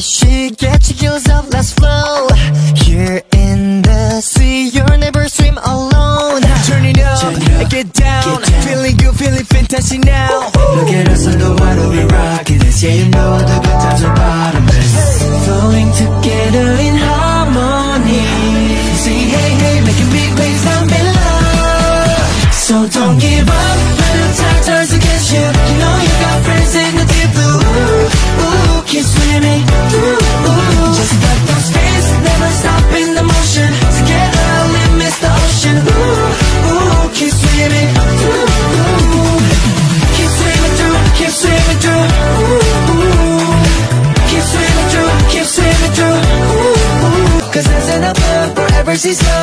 she get your heels up, let's flow. Here in the sea, you'll never swim alone. Turn it up, get down, feeling good, feeling fantastic now. Look at us on the water, we rocking this. Yeah, you know the good times are bottomless. Flowing together in harmony. Say hey, hey, making big waves down below. So don't give up when the tide turns against you. You know you got friends in the deep blue. Ooh, keep swimming. Ooh, just let those fins never stop in the motion. Together we miss the ocean. Ooh, keep swimming. Keep swimming through, keep swimming through. Keep swimming through, keep swimming through. 'Cause there's an above forever she's love.